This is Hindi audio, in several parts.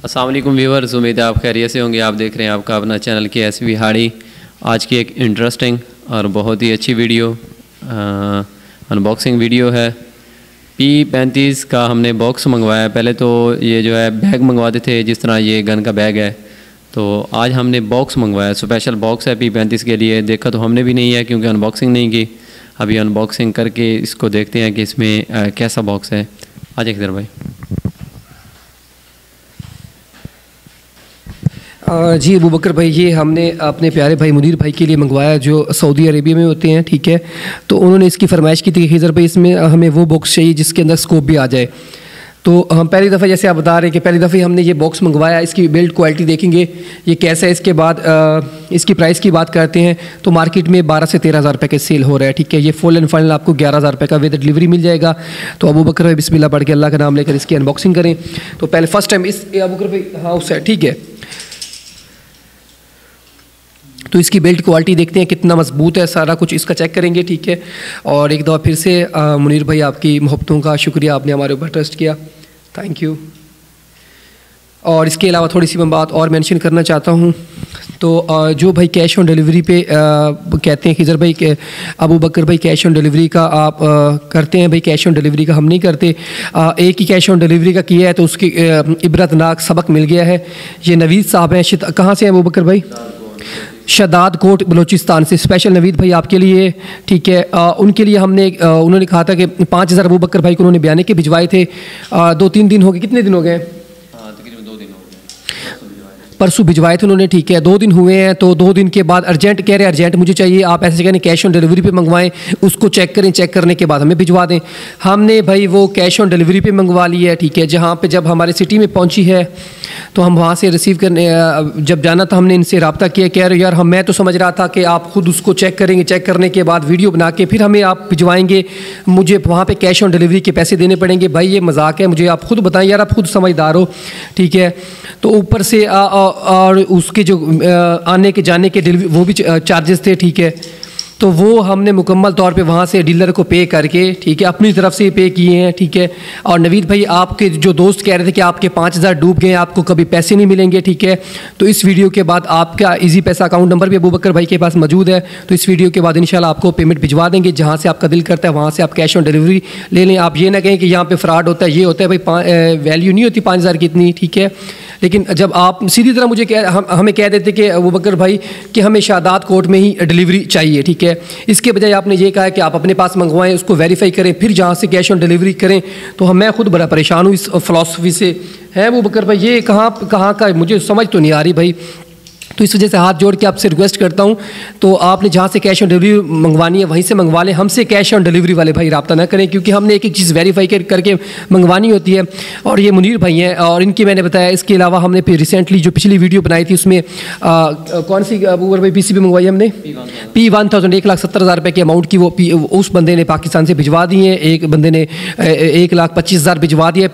अस्सलाम वालेकुम व्यूअर्स, उम्मीद है आप खैरियत से होंगे। आप देख रहे हैं आपका अपना चैनल KSV हाड़ी। आज की एक इंटरेस्टिंग और बहुत ही अच्छी वीडियो अनबॉक्सिंग वीडियो है। P35 का हमने बॉक्स मंगवाया। पहले तो ये जो है बैग मंगवाते थे, जिस तरह ये गन का बैग है, तो आज हमने बॉक्स मंगवाया। स्पेशल बॉक्स है P35 के लिए। देखा तो हमने भी नहीं है क्योंकि अनबॉक्सिंग नहीं की। अभी अनबॉक्सिंग करके इसको देखते हैं कि इसमें कैसा बॉक्स है। आ जाए किधर भाई। जी अबू बकर भाई, ये हमने अपने प्यारे भाई मुनीर भाई के लिए मंगवाया जो सऊदी अरेबिया में होते हैं, ठीक है। तो उन्होंने इसकी फरमाइश की थी कि खिज़र भाई इसमें हमें वो बॉक्स चाहिए जिसके अंदर स्कोप भी आ जाए। तो हम पहली दफ़ा, जैसे आप बता रहे हैं कि पहली दफ़े हमने ये बॉक्स मंगवाया। इसकी बिल्ड क्वालिटी देखेंगे ये कैसा है। इसके बाद इसकी प्राइस की बात करते हैं तो मार्केट में 12 से 13 हज़ार रुपये के सेल हो रहा है, ठीक है। ये फुल एंड फाइनल आपको 11 हज़ार रुपये का विद डिलीवरी मिल जाएगा। तो अबू बकर भाई बिस्मिल्लाह पढ़ के अल्लाह का नाम लेकर इसकी अनबॉक्सिंग करें। तो पहले फर्स्ट टाइम इस अबू बकर भाई हाउस है, ठीक है। तो इसकी बिल्ड क्वालिटी देखते हैं कितना मजबूत है, सारा कुछ इसका चेक करेंगे, ठीक है। और एक दफ़ा फिर से मुनीर भाई आपकी मोहब्बतों का शुक्रिया, आपने हमारे ऊपर ट्रस्ट किया, थैंक यू। और इसके अलावा थोड़ी सी मैं बात और मेंशन करना चाहता हूँ। तो जो भाई कैश ऑन डिलीवरी पे कहते हैं खिज़र भाई के अबू बकर भाई कैश ऑन डिलीवरी का आप करते हैं, भाई कैश ऑन डिलीवरी का हम नहीं करते। एक ही कैश ऑन डिलीवरी का किया है तो उसकी इबरतनाक सबक मिल गया है। ये नवीद साहब हैं, कहाँ से हैं अबू बकर भाई? शदाद कोट बलूचिस्तान से। स्पेशल नवीद भाई आपके लिए, ठीक है। उनके लिए हमने उन्होंने कहा था कि 5,000 अबू बकर भाई को उन्होंने बयाने के भिजवाए थे। 2-3 दिन हो गए, कितने दिन हो गए? तकरीबन 2 दिन हो गए, परसों भिजवाए थे उन्होंने, ठीक है। 2 दिन हुए हैं। तो 2 दिन के बाद अर्जेंट कह रहे हैं, अर्जेंट मुझे चाहिए। आप ऐसे कहने कैश ऑन डिलीवरी पे मंगवाएं, उसको चेक करें, चेक करने के बाद हमें भिजवा दें। हमने भाई वो कैश ऑन डिलीवरी पे मंगवा ली है, ठीक है। जहाँ पे जब हमारे सिटी में पहुँची है तो हम वहाँ से रिसीव करने जब जाना था हमने इनसे रब्ता किया। कह रहे यार मैं तो समझ रहा था कि आप ख़ुद उसको चेक करेंगे, चेक करने के बाद वीडियो बना के फिर हमें आप भिजवाएंगे, मुझे वहाँ पे कैश ऑन डिलीवरी के पैसे देने पड़ेंगे। भाई ये मजाक है, मुझे आप खुद बताएं यार, आप खुद समझदार हो, ठीक है। तो ऊपर से और उसके जो आने के जाने के डिलीवरी वो भी चार्जेस थे, ठीक है। तो वो हमने मुकम्मल तौर पे वहाँ से डीलर को पे करके, ठीक है, अपनी तरफ से पे किए हैं, ठीक है। और नवीद भाई आपके जो दोस्त कह रहे थे कि आपके 5,000 डूब गए, आपको कभी पैसे नहीं मिलेंगे, ठीक है। तो इस वीडियो के बाद आपका इजी पैसा अकाउंट नंबर भी अबू बकर भाई के पास मौजूद है। तो इस वीडियो के बाद इंशाल्लाह आपको पेमेंट भिजवा देंगे। जहाँ से आपका दिल करता है वहाँ से आप कैश ऑन डिलीवरी ले लें। आप ये ना कहें कि यहाँ पर फ्रॉड होता है, ये होता है। भाई वैल्यू नहीं होती 5,000 की इतनी, ठीक है। लेकिन जब आप सीधी तरह मुझे हमें कह देते कि अबू बकर भाई कि हमें शादात कोर्ट में ही डिलीवरी चाहिए, ठीक है। इसके बजाय आपने ये कहा कि आप अपने पास मंगवाएं, उसको वेरीफाई करें, फिर जहाँ से कैश ऑन डिलीवरी करें। तो मैं खुद बड़ा परेशान हूँ इस फ़िलासफ़ी से। है वो बकर भाई, ये कहाँ का मुझे समझ तो नहीं आ रही भाई। तो इस वजह से हाथ जोड़ के आपसे रिक्वेस्ट करता हूँ, तो आपने जहाँ से कैश ऑन डिलीवरी मंगवानी है वहीं से मंगवा लें। हमसे कैश ऑन डिलीवरी वाले भाई रब्ता ना करें, क्योंकि हमने एक एक चीज़ वेरीफाई करके मंगवानी होती है। और ये मुनीर भाई हैं और इनकी मैंने बताया। इसके अलावा हमने फिर रिसेंटली जो पिछली वीडियो बनाई थी उसमें कौन सी अबू भाई PCB मंगवाई हमने? P1000 1,70,000 रुपये के अमाउंट की वो उस बंदे ने पाकिस्तान से भिजवा दी हैं। एक बंदे ने 1,25,000 भिजवा दिया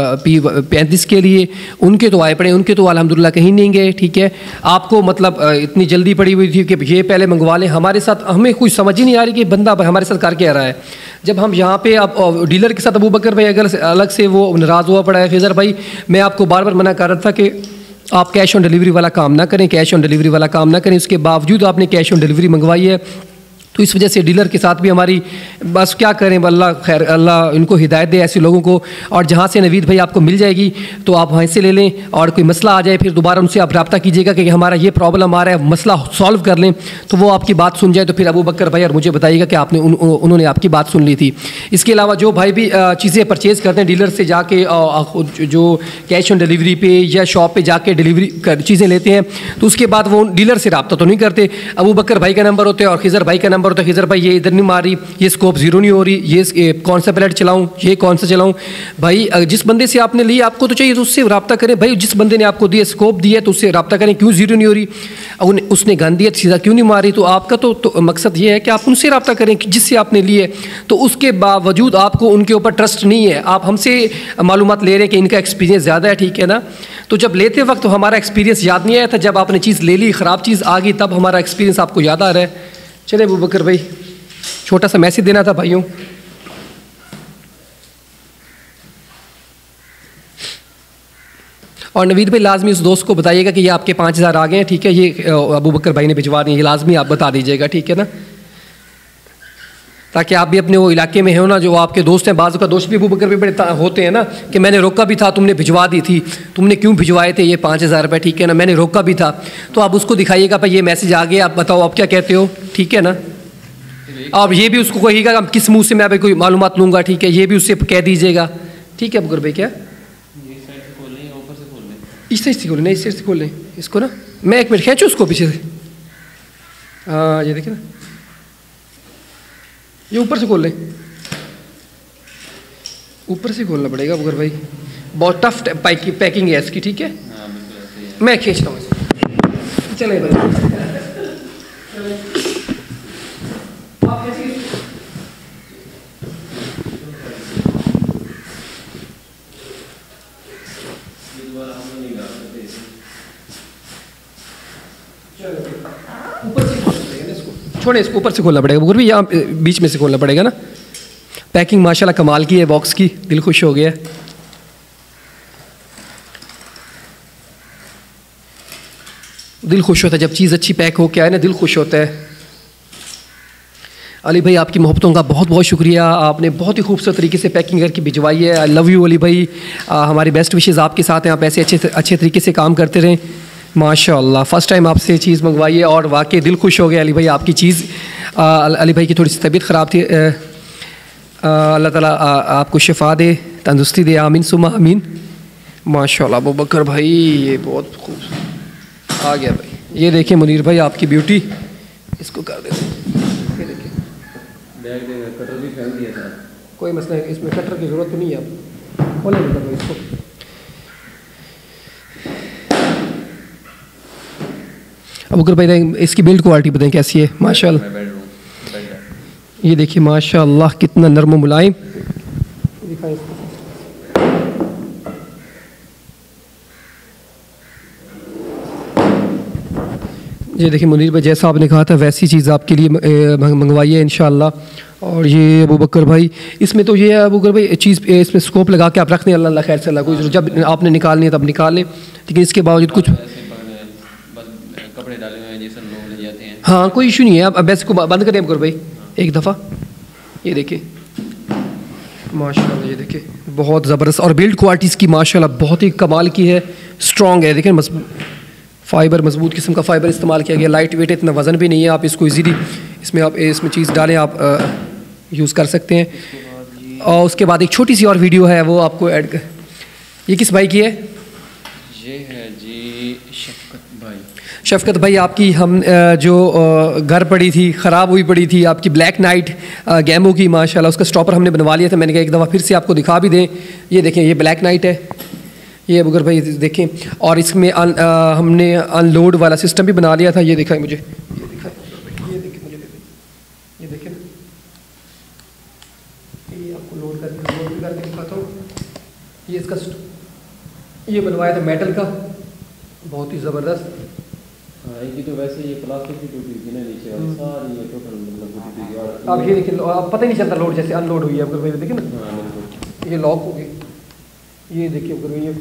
P35 के लिए। उनके तो आए पड़े, उनके तो अल्हम्दुलिल्लाह कहीं नहीं गए, ठीक है। आपको मतलब इतनी जल्दी पड़ी हुई थी कि ये पहले मंगवा लें। हमारे साथ हमें कुछ समझ ही नहीं आ रही कि बंदा हमारे साथ कर क्या रहा है। जब हम यहाँ पे अब डीलर के साथ अबू बकर भाई अगर अलग से वो नाराज़ हुआ पड़ा है। खिज़र भाई मैं आपको बार बार मना कर रहा था कि आप कैश ऑन डिलीवरी वाला काम ना करें, कैश ऑन डिलीवरी वाला काम ना करें। उसके बावजूद आपने कैश ऑन डिलीवरी मंगवाई है। तो इस वजह से डीलर के साथ भी हमारी बस क्या करें, अल्लाह खैर, अल्लाह इनको हिदायत दे ऐसे लोगों को। और जहाँ से नवीद भाई आपको मिल जाएगी तो आप वहीं से ले लें। और कोई मसला आ जाए फिर दोबारा उनसे आप रब्ता कीजिएगा कि हमारा ये प्रॉब्लम आ रहा है, मसला सॉल्व कर लें। तो वो आपकी बात सुन जाए तो फिर अबू बकर भाई और मुझे बताइएगा कि आपने उन्होंने आपकी बात सुन ली थी। इसके अलावा जो भाई भी चीज़ें परचेज़ करते हैं डीलर से जाके, जो कैश ऑन डिलीवरी पे या शॉप पे जाके डिलीवरी चीज़ें लेते हैं, तो उसके बाद वो डीलर से रब्ता तो नहीं करते। अबू बकर भाई का नंबर होता है और खिज़र भाई का नंबर होता है। खिज़र भाई ये इधर नहीं मार रही, ये स्कोप ज़ीरो नहीं हो रही, ये कौन सा प्लेट चलाऊं, ये कौन सा चलाऊं। भाई जिस बंदे से आपने ली आपको तो चाहिए तो उससे रब्ता करें। भाई जिस बंदे ने आपको दिया स्कोप दिया तो उससे रब्ता करें, क्यों ज़ीरो नहीं हो रही, उसने गन दिया सीधा क्यों नहीं मारी। तो आपका तो मकसद ये है कि आप उनसे रब्ता करें जिससे आपने लिए। तो उसके बावजूद आपको उनके ऊपर ट्रस्ट नहीं है, आप हमसे मालूमात ले रहे हैं कि इनका एक्सपीरियंस ज़्यादा है, ठीक है ना। तो जब लेते वक्त तो हमारा एक्सपीरियंस याद नहीं आया था, जब आपने चीज़ ले ली ख़राब चीज़ आ गई तब हमारा एक्सपीरियंस आपको याद आ रहा है। चले अबू बकर भाई, छोटा सा मैसेज देना था भाइयों। और नवीद भाई लाजमी उस दोस्त को बताइएगा कि ये आपके 5000 आ गए हैं, ठीक है, ये अबू बकर भाई ने भिजवा दिए, ये लाजमी आप बता दीजिएगा, ठीक है ना, ताकि आप भी अपने वो इलाके में हो ना, जो आपके दोस्त हैं, बाज़ का दोस्त भी अबू बकर भी बड़े होते हैं ना, कि मैंने रोका भी था, तुमने भिजवा दी थी, तुमने क्यों भिजवाए थे ये 5000 रुपये, ठीक है ना, मैंने रोका भी था, तो आप उसको दिखाइएगा भाई ये मैसेज आ गया, आप बताओ आप क्या कहते हो, ठीक है ना। आप ये भी उसको कहिएगा किस मुँह से मैं अभी कोई मालूमात लूँगा, ठीक है, ये भी उससे कह दीजिएगा, ठीक है अबू बकर भाई। क्या इस साइड से खोलें, नहीं इस साइड से खोल लें इसको ना, मैं एक मिनट खींचूँ उसको पीछे से, हाँ ये देखिए ना, ये ऊपर से खोल लें, ऊपर से खोलना पड़ेगा अबू बकर भाई, बहुत टफ पैकिंग है इसकी, ठीक है, मैं खींचता हूँ, चले भाई छोड़े, इसको ऊपर से खोलना पड़ेगा बुकर भी, यहाँ बीच में से खोलना पड़ेगा ना। पैकिंग माशाल्लाह कमाल की है बॉक्स की, दिल खुश हो गया। दिल खुश होता है जब चीज़ अच्छी पैक हो के आए ना, दिल खुश होता है। अली भाई आपकी मोहब्बतों का बहुत बहुत शुक्रिया, आपने बहुत ही खूबसूरत तरीके से पैकिंग करके भिजवाई है। आई लव यू अली भाई, हमारी बेस्ट विशेज़ आपके साथ हैं, आप ऐसे अच्छे तरीके से काम करते रहें माशाअल्लाह। फ़र्स्ट टाइम आपसे चीज़ मंगवाई है और वाकई दिल खुश हो गया अली भाई आपकी चीज़। अली भाई की थोड़ी सी तबीयत ख़राब थी, अल्लाह ताला आपको शिफा दे, तंदुरुस्ती दे, आमीन सुमा आमीन। माशाअल्लाह अबू बकर भाई ये बहुत खूब आ गया भाई। ये देखिए मुनीर भाई आपकी ब्यूटी, इसको कर देते ये देखिए बैग दे, कटर भी फेंक दिया था, कोई मसला है, इसमें कटर की ज़रूरत तो नहीं है, आप खोलें भाई इसको। अबू बकर भाई इसकी बिल्ड क्वालिटी बताएं कैसी है माशाअल्लाह। ये देखिए माशाअल्लाह कितना नरम मुलायम, ये देखिए मुनीर भाई जैसा आपने कहा था वैसी चीज़ आपके लिए मंगवाई है इंशाअल्लाह। और ये अबू बकर भाई इसमें तो ये है अबू बकर भाई चीज़ इसमें स्कोप लगा के आप रख दें, अल्लाह खैर से अल्लाह कोई जब आपने निकालनी है तब निकाल लें, लेकिन इसके बावजूद कुछ कपड़े डाले हुए हैं जैसे लोग ले जाते हैं, हाँ कोई इशू नहीं है। अब वैसे को बंद करें अबू बकर भाई एक दफ़ा, ये देखिए माशाल्लाह, ये देखिए बहुत ज़बरदस्त और बिल्ड क्वालिटी इसकी माशाल्लाह बहुत ही कमाल की है, स्ट्रॉन्ग है। देखिए फाइबर मजबूत किस्म का फ़ाइबर इस्तेमाल किया गया, लाइट वेट है, इतना वज़न भी नहीं है, आप इसको इजीली इसमें चीज़ डालें, आप यूज़ कर सकते हैं। और उसके बाद एक छोटी सी और वीडियो है वो आपको ऐड कर, ये किस भाई की है? ये है जी शफकत भाई। शफकत भाई आपकी हम जो घर पड़ी थी, ख़राब हुई पड़ी थी आपकी ब्लैक नाइट गैमो की, माशाल्लाह उसका स्टॉपर हमने बनवा लिया था। मैंने कहा एक दफ़ा फिर से आपको दिखा भी दें, ये देखें ये ब्लैक नाइट है, ये अबू बकर भाई देखें। और इसमें हमने अनलोड वाला सिस्टम भी बना लिया था, ये दिखाएं मुझे, ये दिखाएं, ये देखें मुझे, ये देखें ये आपको लोड करके दिखाता हूँ। ये इसका ये बनवाया था मेटल का, बहुत ही ज़बरदस्त। इनकी तो वैसे ये प्लास्टिक की टूटी थी ना नीचे वाली सारी, ये टोटल मतलब टूटी थी। और आप ये देखिए, आप पता ही नहीं चलता लोड जैसे अनलोड हुई है अबू बकर भाई, देखिए ना ये लॉक हो गई, ये देखिए अगर ये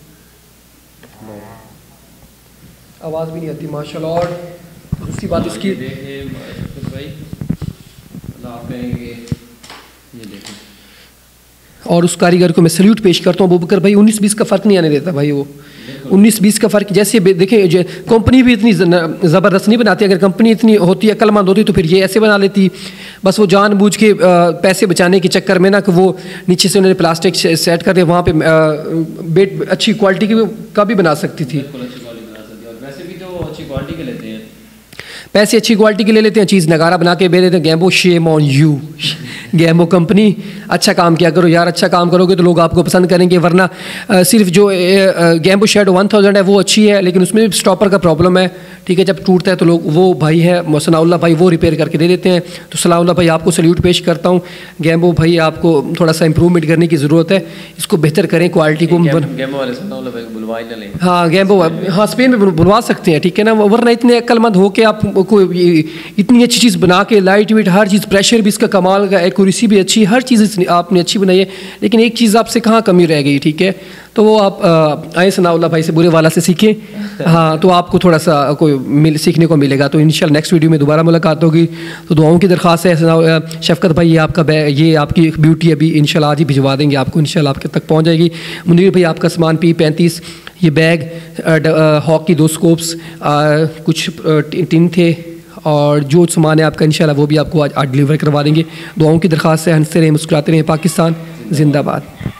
आवाज़ भी नहीं आती माशाल्लाह। और दूसरी बात इसकी भाई आप कहेंगे, ये देखिए, और उस कारीगर को मैं सल्यूट पेश करता हूँ अबू बकर भाई, 19-20 का फ़र्क नहीं आने देता भाई, वो 19-20 का फ़र्क जैसे देखें। कंपनी भी इतनी ज़बरदस्त नहीं बनाती, अगर कंपनी इतनी होती है अक्लमंद होती तो फिर ये ऐसे बना लेती, बस वो जानबूझ के पैसे बचाने के चक्कर में ना कि वो नीचे से उन्होंने प्लास्टिक सेट कर दिया, वहाँ पे बेड अच्छी क्वालिटी का भी बना सकती थी। वैसे भी तो अच्छी क्वालिटी के लेते हैं, पैसे अच्छी क्वालिटी के ले लेते हैं, चीज़ नगारा बना के दे देते हैं। गैम्बो शेम ऑन यू, गैम्बो कंपनी अच्छा काम किया करो यार, अच्छा काम करोगे तो लोग आपको पसंद करेंगे, वरना सिर्फ जो गैम्बो शेडो 1000 है वो अच्छी है, लेकिन उसमें भी स्टॉपर का प्रॉब्लम है, ठीक है। जब टूटता है तो लोग, वो भाई है सनाउल्लाह भाई, वो रिपेयर करके दे देते हैं। तो सनाउल्लाह भाई आपको सल्यूट पेश करता हूँ। गैम्बो भाई आपको थोड़ा सा इंप्रूवमेंट करने की ज़रूरत है, इसको बेहतर करें, क्वालिटी को गैम्बो वाले सनाउल्लाह भाई को बुलवा ही ना लें। हाँ गैम्बो, हाँ स्पेन में बुलवा सकते हैं, ठीक है ना, वरना इतने अक्लमंद हो के आपको इतनी अच्छी चीज़ बना के, लाइट वेट हर चीज़, प्रेशर भी इसका कमाल का, एक्यूरेसी भी अच्छी, हर चीज़ आपने अच्छी बनाई है, लेकिन एक चीज़ आपसे कहाँ कमी रह गई, ठीक है। तो वो आप आए सनाउल्लाह भाई से बुरे वाला से सीखें। हाँ, तो आपको थोड़ा सा कोई सीखने को मिलेगा। तो इंशाल्लाह नेक्स्ट वीडियो में दोबारा मुलाकात होगी। तो दुआओं की दरख्वास्त है शफ़क़त भाई, ये आपका ये आपकी ब्यूटी अभी इंशाल्लाह आज ही भिजवा देंगे आपको, इंशाल्लाह आपके तक पहुँच जाएगी। मुनीर भाई आपका सामान P35, ये बैग, हॉक की 2 स्कोप्स, कुछ टिन थे, और जो सामान है आपका इंशाल्लाह वो भी आपको आज डिलीवर करवा देंगे। दुआओं की दरख्वास्त है, हंसते रहें, मुस्कुराते रहें। पाकिस्तान जिंदाबाद।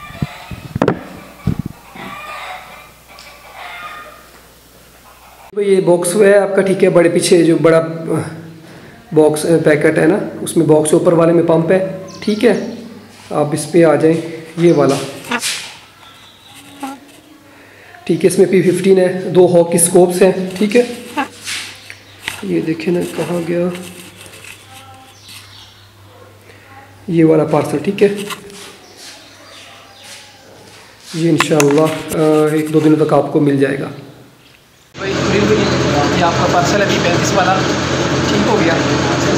ये बॉक्स हुआ है आपका, ठीक है। बड़े पीछे जो बड़ा बॉक्स पैकेट है ना, उसमें बॉक्स ऊपर वाले में पंप है, ठीक है। आप इस पे आ जाएं, ये वाला, ठीक है। इसमें P15 है, 2 हॉक की स्कोप्स हैं, ठीक है। ये देखें ना, कहाँ गया ये वाला पार्सल, ठीक है। ये इंशाल्लाह 1-2 दिनों तक आपको मिल जाएगा। भाई ये आपका पार्सल है P35 वाला, ठीक हो गया।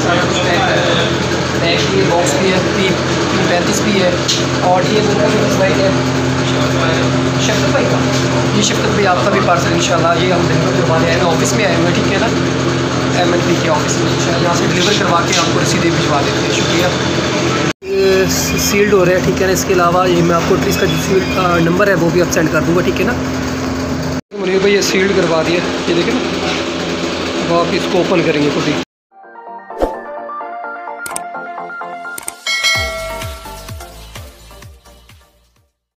बैग की बॉक्स भी है, P35 भी है, और ये डिज़ाइन है शफ़क़त भाई का। ये शफ़क़त भाई आपका भी पार्सल इंशाल्लाह ये हम डिलीवर करवाने आए हैं, ऑफिस में आए हुए, ठीक है ना, MNP के ऑफिस में। यहाँ से डिलीवर करवा के आपको रसीद भिजवा देते हैं। शुक्रिया। ये सील्ड हो रहा है, ठीक है ना। इसके अलावा ये मैं आपको इसका जो सील्ड का नंबर है वो भी आप सेंड कर दूँगा, ठीक है ना। मुनीर भाई ये सील्ड करवा दिया, ये देखें ना। अब आप इसको ओपन करेंगे खुद ही।